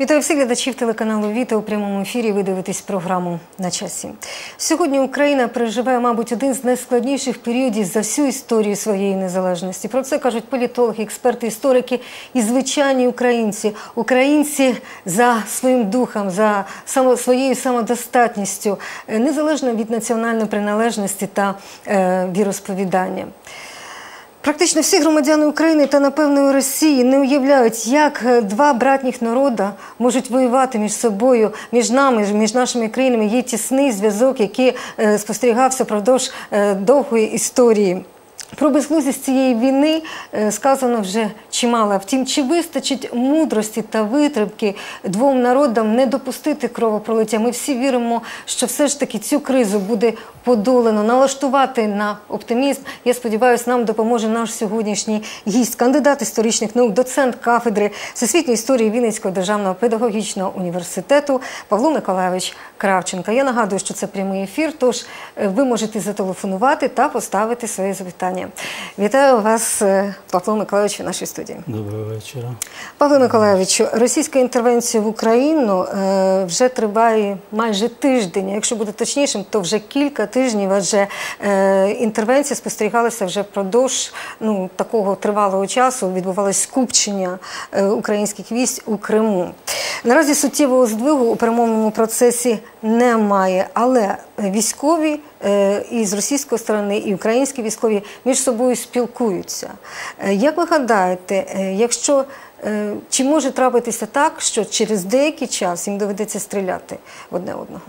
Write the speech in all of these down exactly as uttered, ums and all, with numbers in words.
Вітаю всіх глядачів телеканалу «Віта». У прямому ефірі ви дивитесь програму «На часі». Сьогодні Україна переживає, мабуть, один з найскладніших періодів за всю історію своєї незалежності. Про це кажуть політологи, експерти, історики і звичайні українці. Українці за своїм духом, за своєю самодостатністю, незалежно від національної приналежності та е, віросповідання. Практично всі громадяни України та, напевно, і Росії не уявляють, як два братніх народи можуть воювати між собою, між нами, між нашими країнами. Є тісний зв'язок, який спостерігався впродовж довгої історії. Про безглуздість цієї війни сказано вже чимало. Втім, чи вистачить мудрості та витримки двом народам не допустити кровопролиття? Ми всі віримо, що все ж таки цю кризу буде подолано. Налаштувати на оптимізм, я сподіваюся, нам допоможе наш сьогоднішній гість, кандидат історичних наук, доцент кафедри всесвітньої історії Вінницького державного педагогічного університету Павло Миколайович Кравченко. Я нагадую, що це прямий ефір, тож ви можете зателефонувати та поставити свої запитання. Вітаю вас, Павло Миколайович, в нашій студії. Доброго вечора. Павло Миколайовичу, російська інтервенція в Україну е, вже триває майже тиждень. Якщо бути точнішим, то вже кілька тижнів, адже е, інтервенція спостерігалася вже впродовж ну, такого тривалого часу, відбувалось скупчення е, українських військ у Криму. Наразі суттєвого здвигу у перемовному процесі немає, але військові е, і з російської сторони, і українські військові між собою спілкуються. Е, як ви гадаєте, е, якщо, е, чи може трапитися так, що через деякий час їм доведеться стріляти в одне одного?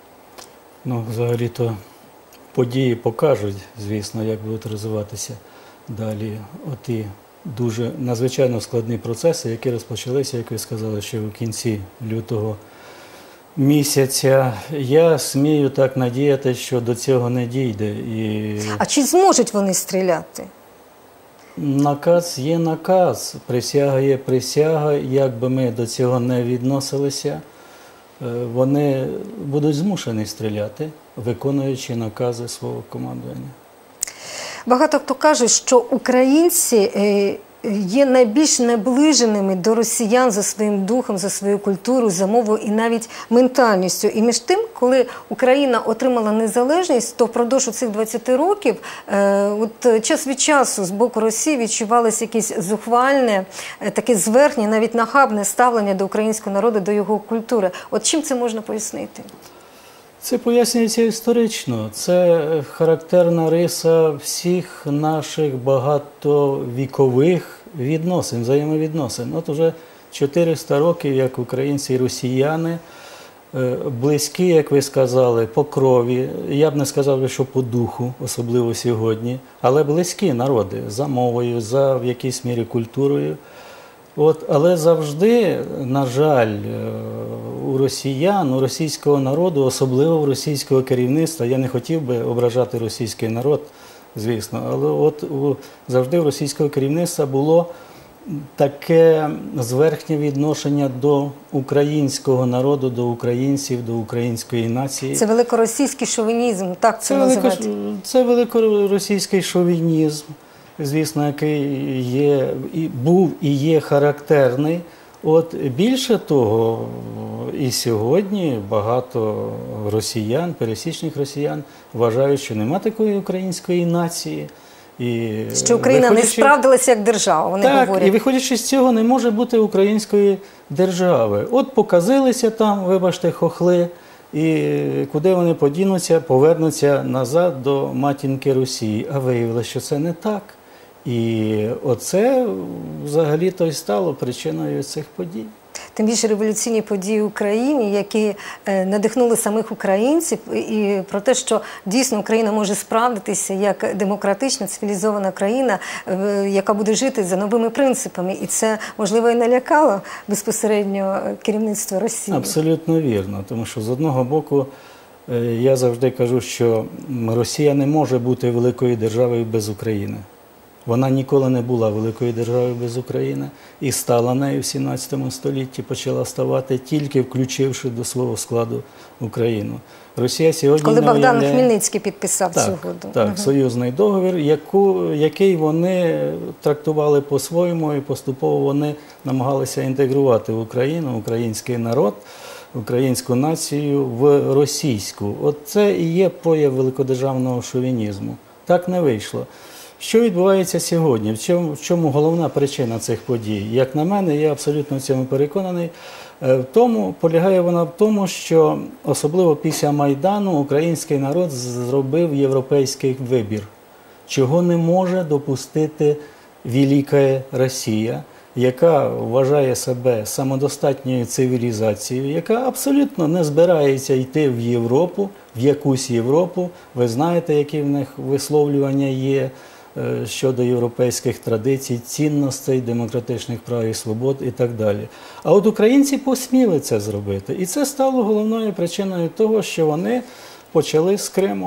Ну, взагалі-то події покажуть, звісно, як будуть розвиватися далі оті дуже надзвичайно складні процеси, які розпочалися, як ви сказали, ще в кінці лютого місяця. Я смію так надіяти, що до цього не дійде. І... А чи зможуть вони стріляти? Наказ є наказ, присяга є присяга. Як би ми до цього не відносилися, вони будуть змушені стріляти, виконуючи накази свого командування. Багато хто каже, що українці є найбільш наближеними до росіян за своїм духом, за свою культуру, за мовою і навіть ментальністю. І між тим, коли Україна отримала незалежність, то впродовж цих двадцяти років от, час від часу з боку Росії відчувалося якесь зухвальне, таке зверхнє, навіть нахабне ставлення до українського народу, до його культури. От чим це можна пояснити? Це пояснюється історично. Це характерна риса всіх наших багатовікових відносин, взаємовідносин. От уже чотириста років, як українці і росіяни, близькі, як ви сказали, по крові, я б не сказав, що по духу, особливо сьогодні, але близькі народи за мовою, за в якійсь мірі культурою. От, але завжди, на жаль, у росіян, у російського народу, особливо у російського керівництва, я не хотів би ображати російський народ, звісно, але от у, завжди у російського керівництва було таке зверхнє відношення до українського народу, до українців, до української нації. Це великоросійський шовінізм, так це, це називається? Велико, це великоросійський шовінізм, звісно, який є, і був і є характерний. От більше того, і сьогодні багато росіян, пересічних росіян, вважають, що нема такої української нації. І що Україна виходячи... не справдилася як держава, вони так, говорять. І виходячи з цього, не може бути української держави. От показилися там, вибачте, хохли, і куди вони подінуться, повернуться назад до матінки Росії. А виявилося, що це не так. І оце взагалі-то й стало причиною цих подій. Тим більше революційні події в Україні, які надихнули самих українців, і про те, що дійсно Україна може справдитися як демократична, цивілізована країна, яка буде жити за новими принципами. І це, можливо, і налякало безпосередньо керівництво Росії. Абсолютно вірно, тому що з одного боку я завжди кажу, що Росія не може бути великою державою без України. Вона ніколи не була великою державою без України і стала нею в сімнадцятому столітті, почала ставати тільки включивши до свого складу Україну. Росія сьогодні Коли не Богдан уявляє... Хмельницький підписав так, цю угоду. Так, угу. союзний договір, яку, який вони трактували по-своєму і поступово вони намагалися інтегрувати в Україну, український народ, українську націю в російську. От це і є прояв великодержавного шовінізму. Так не вийшло. Що відбувається сьогодні? В чому, в чому головна причина цих подій? Як на мене, я абсолютно в цьому переконаний. В тому, полягає вона в тому, що особливо після Майдану український народ зробив європейський вибір, чого не може допустити велика Росія, яка вважає себе самодостатньою цивілізацією, яка абсолютно не збирається йти в Європу, в якусь Європу. Ви знаєте, які в них висловлювання є щодо європейських традицій, цінностей, демократичних прав і свобод і так далі. А от українці посміли це зробити. І це стало головною причиною того, що вони почали з Криму.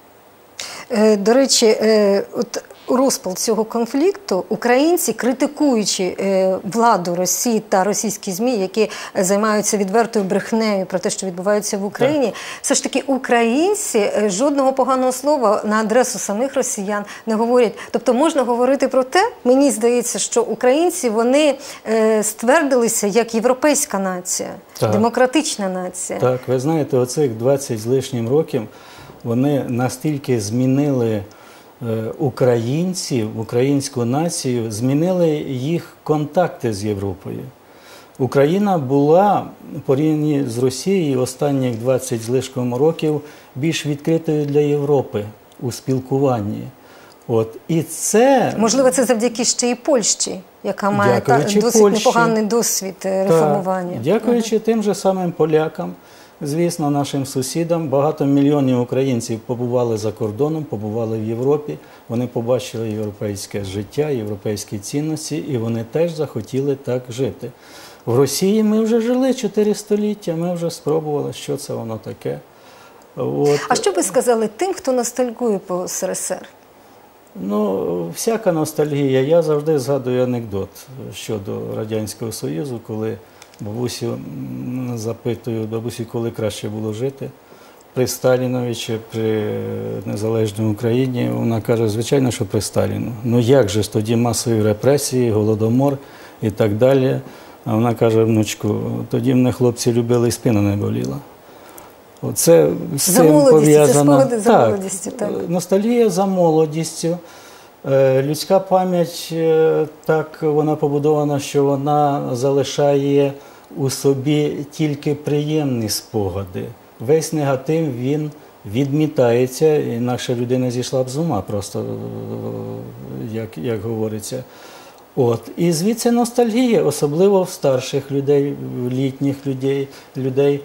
До речі, от розпал цього конфлікту українці, критикуючи владу Росії та російські ЗМІ, які займаються відвертою брехнею про те, що відбувається в Україні, так. все ж таки українці жодного поганого слова на адресу самих росіян не говорять. Тобто можна говорити про те, мені здається, що українці, вони ствердилися як європейська нація, так. демократична нація. Так, ви знаєте, оцих двадцять з лишнім років вони настільки змінили українців, українську націю, змінили їх контакти з Європою. Україна була, порівняно з Росією, останніх двадцять з лишком років, більш відкритою для Європи у спілкуванні. От. І це... Можливо, це завдяки ще і Польщі, яка має та, досить Польщі. непоганий досвід реформування. Так. Дякуючи угу. тим же самим полякам, звісно, нашим сусідам, багато мільйонів українців побували за кордоном, побували в Європі, вони побачили європейське життя, європейські цінності, і вони теж захотіли так жити. В Росії ми вже жили чотири століття, ми вже спробували, що це воно таке. От. А що ви сказали тим, хто ностальгує по ес ер ес ер? Ну, всяка ностальгія. Я завжди згадую анекдот щодо Радянського Союзу, коли бабусю запитую, бабусю, коли краще було жити, при Сталінові чи при незалежній Україні. Вона каже, звичайно, що при Сталіну. Ну як же ж тоді масові репресії, голодомор і так далі. А вона каже, внучку, тоді мене хлопці любили і спина не боліла. Оце з цим пов'язано. Це за молодістю, так. Ностальгія за молодістю. Людська пам'ять, так вона побудована, що вона залишає у собі тільки приємні спогади. Весь негатив, він відмітається, інакше людина зійшла б з ума, просто, як, як говориться. От. І звідси ностальгія, особливо в старших людей, в літніх людей. людей.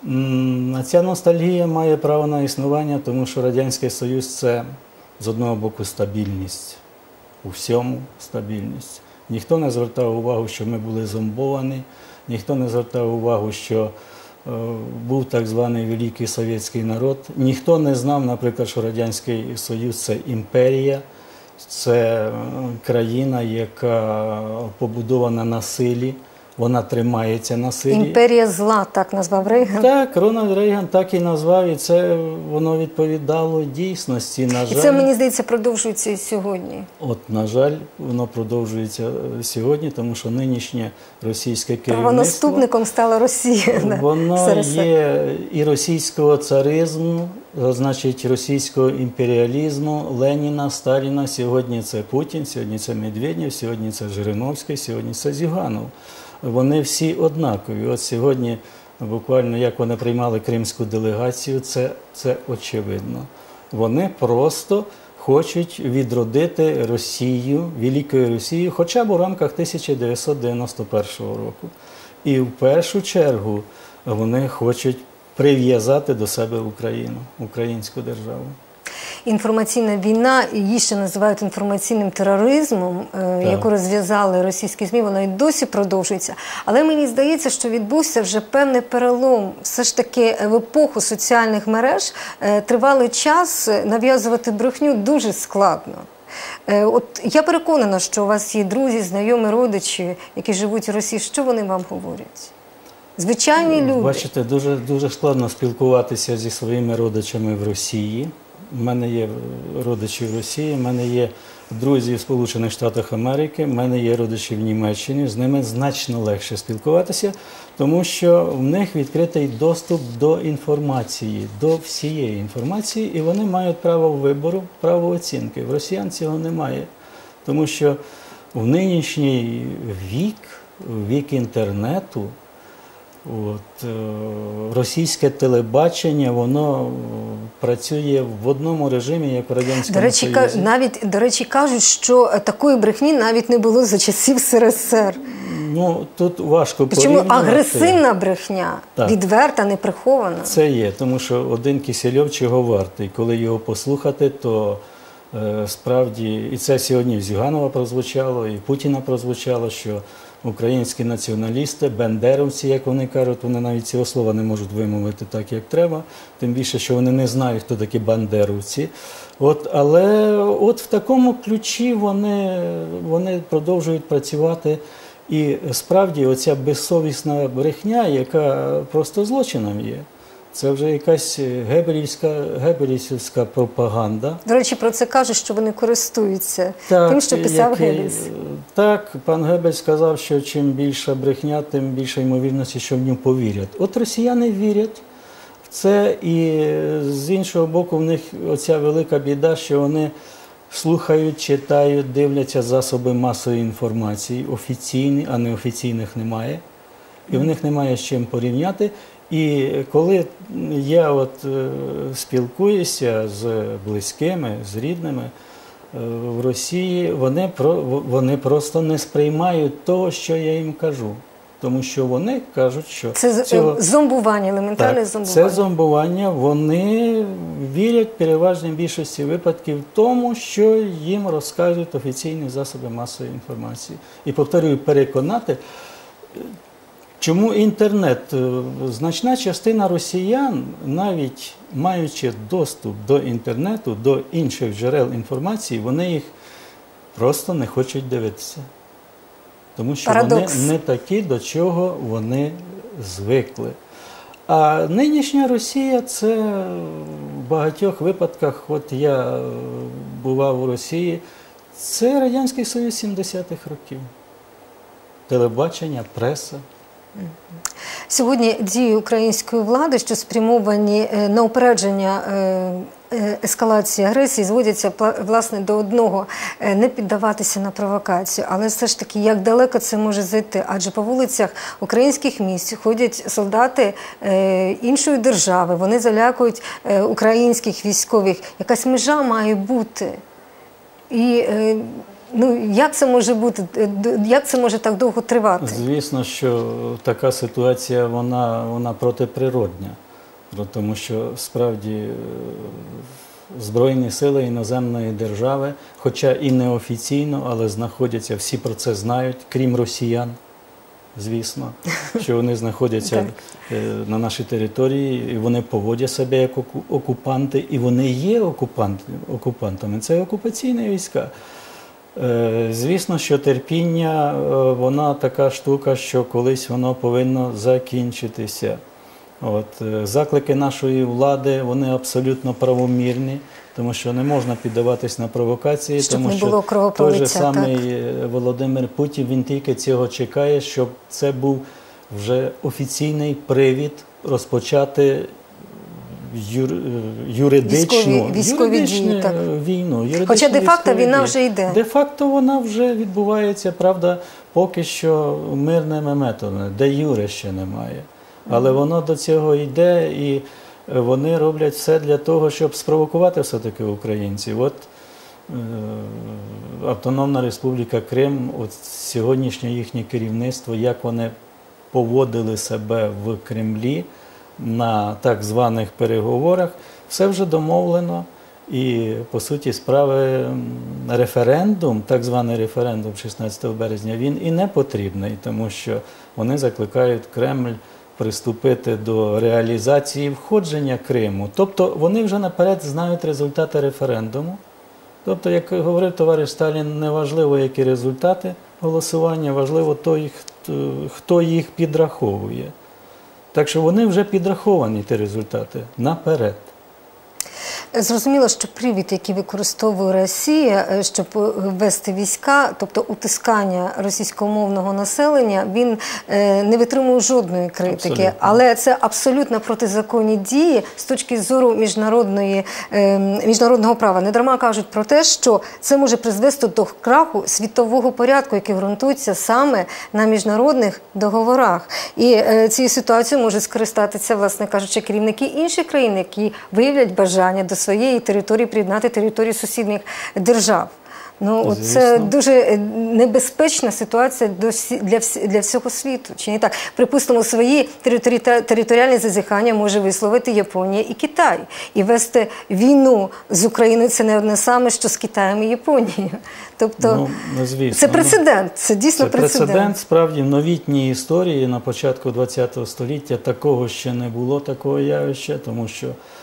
Ця ностальгія має право на існування, тому що Радянський Союз – це, з одного боку, стабільність. У всьому стабільність. Ніхто не звертав увагу, що ми були зомбовані, ніхто не звертав увагу, що е, був так званий великий совєтський народ. Ніхто не знав, наприклад, що Радянський Союз – це імперія, це країна, яка побудована на силі. Вона тримається на силі. Імперія зла, так назвав Рейган. Так, Рональд Рейган так і назвав, і це воно відповідало дійсності. На жаль, і це, мені здається, продовжується і сьогодні. От, на жаль, воно продовжується сьогодні, тому що нинішнє російське керівництво... Правонаступником стала Росія. Воно є і російського царизму, значить, російського імперіалізму, Леніна, Сталіна. Сьогодні це Путін, сьогодні це Медведєв, сьогодні це Жириновський, сьогодні це Зюганов. Вони всі однакові. От сьогодні, буквально, як вони приймали кримську делегацію, це, це очевидно. Вони просто хочуть відродити Росію, Велику Росію, хоча б у рамках тисяча дев'ятсот дев'яносто першого року. І в першу чергу вони хочуть прив'язати до себе Україну, українську державу. Інформаційна війна, її ще називають інформаційним тероризмом, так. яку розв'язали російські ЗМІ, вона і досі продовжується. Але мені здається, що відбувся вже певний перелом. Все ж таки в епоху соціальних мереж тривалий час нав'язувати брехню дуже складно. Е, От я переконана, що у вас є друзі, знайомі, родичі, які живуть у Росії. Що вони вам говорять? Звичайні люди. Бачите, дуже, дуже складно спілкуватися зі своїми родичами в Росії. У мене є родичі в Росії, в мене є друзі в Сполучених Штатах Америки, в мене є родичі в Німеччині. З ними значно легше спілкуватися, тому що в них відкритий доступ до інформації, до всієї інформації, і вони мають право вибору, право оцінки. В росіян цього немає, тому що в нинішній вік, вік інтернету, От, російське телебачення, воно працює в одному режимі, як в Радянському до речі, Союзі. Навіть, до речі, кажуть, що такої брехні навіть не було за часів ес ер ес ер. Ну, тут важко Причому порівнювати. агресивна брехня, Так. відверта, не прихована. Це є, тому що один Кисельов чого вартий. Коли його послухати, то е, справді, і це сьогодні в Зюганова прозвучало, і Путіна прозвучало, що українські націоналісти, бендеровці, як вони кажуть, вони навіть цього слова не можуть вимовити так, як треба, тим більше, що вони не знають, хто такі бандеровці. От, але от в такому ключі вони, вони продовжують працювати. І справді оця безсовісна брехня, яка просто злочином є, це вже якась гебелівська, гебелівська пропаганда. До речі, про це кажуть, що вони користуються Так, тим, що писав який, Геббельс. Так, пан Геббельс сказав, що чим більша брехня, тим більша ймовірності, що в нього повірять. От росіяни вірять в це, і з іншого боку в них оця велика біда, що вони слухають, читають, дивляться засоби масової інформації, офіційні, а неофіційних немає. І в них немає з чим порівняти. І коли я от е, спілкуюся з близькими, з рідними е, в Росії, вони, про, вони просто не сприймають того, що я їм кажу. Тому що вони кажуть, що Це цього... зомбування, елементарне так, зомбування. це зомбування, вони вірять в переважній більшості випадків тому, що їм розкажуть офіційні засоби масової інформації. І, повторюю, переконати, чому інтернет? Значна частина росіян, навіть маючи доступ до інтернету, до інших джерел інформації, вони їх просто не хочуть дивитися. Тому що Парадокс. Вони не такі, до чого вони звикли. А нинішня Росія – це в багатьох випадках, от я бував у Росії, це Радянський Союз сімдесятих років. Телебачення, преса. Сьогодні дії української влади, що спрямовані на упередження ескалації агресії, зводяться власне до одного – не піддаватися на провокацію. Але все ж таки, як далеко це може зайти? Адже по вулицях українських міст ходять солдати іншої держави, вони залякують українських військових. Якась межа має бути. І ну, як це може бути? Як це може так довго тривати? Звісно, що така ситуація, вона, вона протиприродня. Тому що справді Збройні сили іноземної держави, хоча і неофіційно, але знаходяться, всі про це знають, крім росіян, звісно, що вони знаходяться на нашій території, і вони поводять себе як окупанти, і вони є окупантами, це окупаційні війська. Звісно, що терпіння, вона така штука, що колись воно повинно закінчитися. От, заклики нашої влади, вони абсолютно правомірні, тому що не можна піддаватись на провокації, щоб тому не було що той же самий так? Володимир Путін, він тільки цього чекає, щоб це був вже офіційний привід розпочати юр, юридичну, військові, військові юридичну дії, так. війну. Юридичну Хоча де-факто війна дії. вже йде. Де-факто вона вже відбувається, правда, поки що мирними методами, де юре ще немає. Але воно до цього йде, і вони роблять все для того, щоб спровокувати все-таки українців. От е, Автономна Республіка Крим, от сьогоднішнє їхнє керівництво, як вони поводили себе в Кремлі на так званих переговорах, все вже домовлено. І, по суті справи, референдум, так званий референдум шістнадцятого березня, він і не потрібний, тому що вони закликають Кремль приступити до реалізації входження Криму. Тобто вони вже наперед знають результати референдуму, Тобто, як говорив товариш Сталін, не важливо, які результати голосування, важливо той, хто їх підраховує. Так що вони вже підраховані, ті результати, наперед. Зрозуміло, що привід, який використовує Росія, щоб ввести війська, тобто утискання російськомовного населення, він не витримує жодної критики. Абсолютно. Але це абсолютно протизаконні дії з точки зору міжнародної, міжнародного права. Недарма кажуть про те, що це може призвести до краху світового порядку, який ґрунтується саме на міжнародних договорах. І цією ситуацією можуть скористатися, власне кажучи, керівники інших країн, які виявлять бажання до своєї території приєднати території сусідніх держав. Ну, це дуже небезпечна ситуація для, для всього світу. Чи не так? Припустимо, свої територі, територіальні зазіхання може висловити Японія і Китай. І вести війну з Україною – це не одне саме, що з Китаєм і Японією. Тобто, ну, звісно, це прецедент, це дійсно це прецедент. прецедент, справді, в новітній історії на початку ХХ століття такого ще не було, такого явища, тому що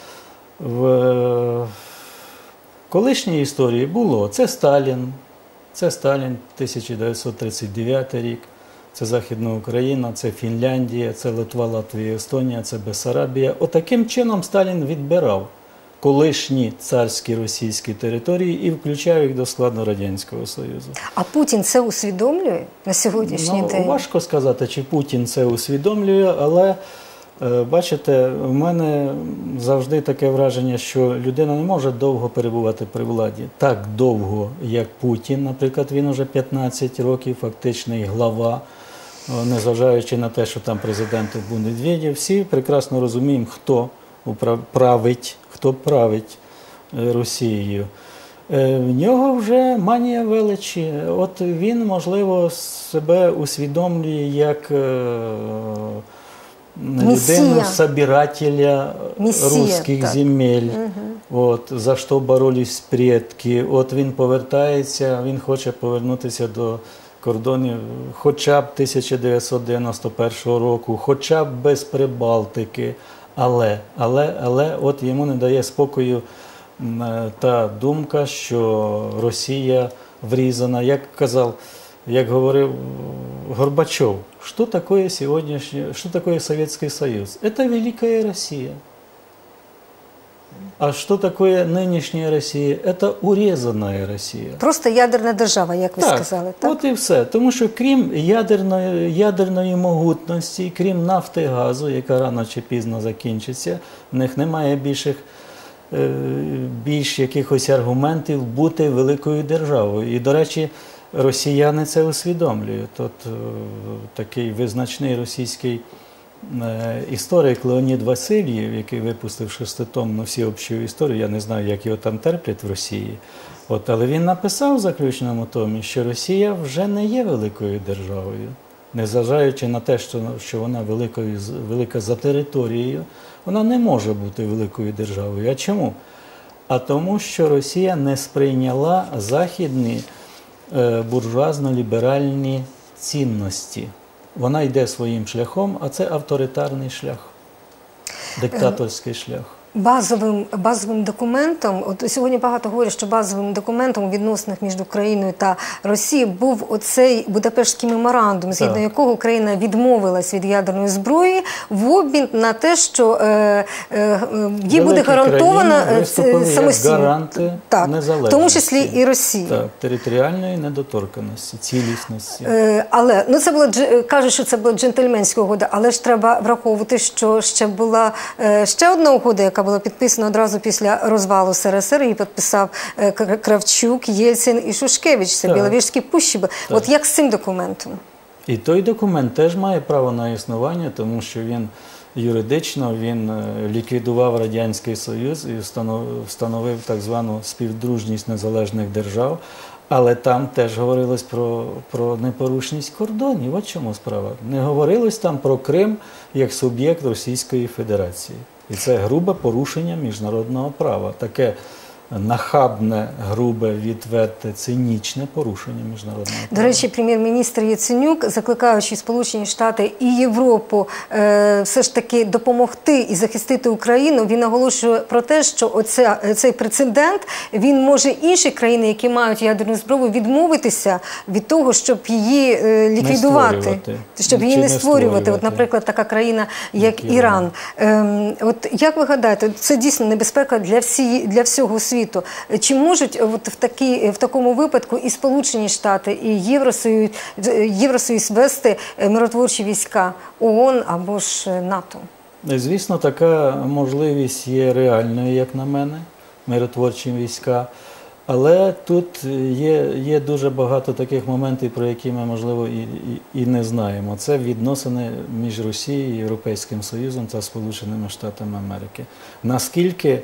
в колишній історії було. Це Сталін, це Сталін, тисяча дев'ятсот тридцять дев'ятий рік, це Західна Україна, це Фінляндія, це Литва, Латвія, Естонія, це Бессарабія. Отаким чином Сталін відбирав колишні царські російські території і включав їх до складу Радянського Союзу. А Путін це усвідомлює на сьогоднішній ну, день? Важко сказати, чи Путін це усвідомлює, але бачите, в мене завжди таке враження, що людина не може довго перебувати при владі. Так довго, як Путін, наприклад, він уже п'ятнадцять років фактичний глава, незважаючи на те, що там президент був Медведєв, всі прекрасно розуміємо, хто править, хто править Росією. В нього вже манія величі. От він, можливо, себе усвідомлює як людину собирателя русських так. земель, угу. от, за що боролись предки. От він повертається, він хоче повернутися до кордонів хоча б тисяча дев'ятсот дев'яносто першого року, хоча б без Прибалтики. Але, але, але от йому не дає спокою та думка, що Росія врізана, як казав, як говорив Горбачев, что такое сегодняшний, что такое Советский Союз? Это Великая Россия. А что такое нынешняя Россия? Это урезанная Россия. Просто ядерна держава, як ви так, сказали. Так, от і все. Тому що крім ядерної, ядерної могутності, крім нафти і газу, яка рано чи пізно закінчиться, в них немає більших, більш якихось аргументів бути великою державою. І, до речі, росіяни це усвідомлюють. От такий визначний російський історик Леонід Васильєв, який випустив шеститомну всеобщу історію, я не знаю, як його там терплять в Росії, от, але він написав в заключному томі, що Росія вже не є великою державою. Незважаючи на те, що, що вона великою, велика за територією, вона не може бути великою державою. А чому? А тому, що Росія не сприйняла західні буржуазно-ліберальні цінності. Вона йде своїм шляхом, а це авторитарний шлях, диктаторський шлях. Базовим, базовим документом, от сьогодні багато говорять, що базовим документом у відносинах між Україною та Росією був оцей Будапештський меморандум, згідно так. якого Україна відмовилась від ядерної зброї в обмін на те, що е, е, їй буде гарантована самостійність. Гаранти так, незалежності. В тому числі і Росії. Так, територіальної недоторканості, цілісності. Е, але, ну це було, кажуть, що це була джентльменська угода, але ж треба враховувати, що ще була е, ще одна угода, яка була підписана одразу після розвалу ес ер ес ер, її підписав Кравчук, Єльцин і Шушкевич, це Біловіжські пущі. От як з цим документом? І той документ теж має право на існування, тому що він юридично він ліквідував Радянський Союз і встановив так звану співдружність незалежних держав, але там теж говорилось про, про непорушність кордонів. От чому справа. Не говорилось там про Крим як суб'єкт Російської Федерації. І це грубе порушення міжнародного права. Таке нахабне, грубе, відверте, цинічне порушення міжнародного права. До речі, прем'єр-міністр Яценюк, закликаючи Сполучені Штати і Європу е, все ж таки допомогти і захистити Україну, він наголошує про те, що оця, цей прецедент, він може інші країни, які мають ядерну зброю, відмовитися від того, щоб її е, ліквідувати, щоб її Чи не не створювати. створювати. От, наприклад, така країна, як, Як Іран. Ем, от як ви гадаєте, це дійсно небезпека для, всі, для всього світу? Чи можуть от в, такі, в такому випадку і Сполучені Штати, і Євросоюз, Євросоюз вести миротворчі війська ООН або ж НАТО? Звісно, така можливість є реальною, як на мене, миротворчі війська. Але тут є, є дуже багато таких моментів, про які ми, можливо, і, і, і не знаємо. Це відносини між Росією, Європейським Союзом та Сполученими Штатами Америки. Наскільки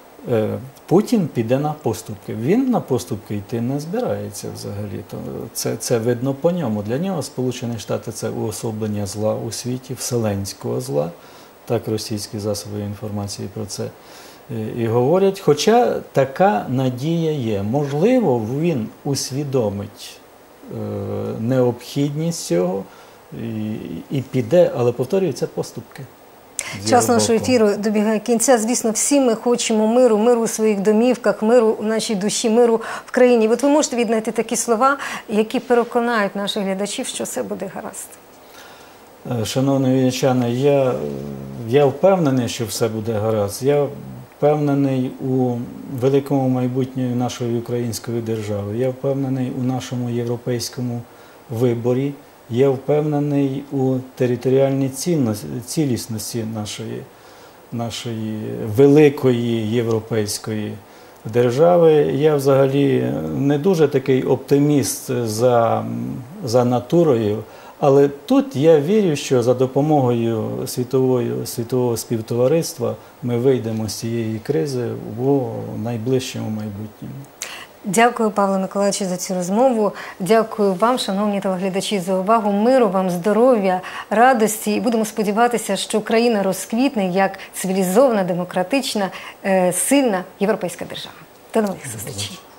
Путін піде на поступки. Він на поступки йти не збирається взагалі. Це, це видно по ньому. Для нього Сполучені Штати – це уособлення зла у світі, вселенського зла. Так російські засоби інформації про це і говорять. Хоча така надія є. Можливо, він усвідомить необхідність цього і, і піде, але, повторюю, це поступки. Час нашого ефіру добігає кінця. Звісно, всі ми хочемо миру, миру у своїх домівках, миру у нашій душі, миру в країні. От ви можете віднайти такі слова, які переконають наших глядачів, що все буде гаразд. Шановні вінничани, я, я впевнений, що все буде гаразд. Я впевнений у великому майбутньому нашої української держави. Я впевнений у нашому європейському виборі. Я впевнений у територіальній цілісності нашої, нашої великої європейської держави. Я взагалі не дуже такий оптиміст за, за натурою, але тут я вірю, що за допомогою світової, світового співтовариства ми вийдемо з цієї кризи в найближчому майбутньому. Дякую, Павло Миколайовичу, за цю розмову. Дякую вам, шановні телеглядачі, за увагу. Миру вам, здоров'я, радості. І будемо сподіватися, що Україна розквітне як цивілізована, демократична, сильна європейська держава. До нових зустрічей.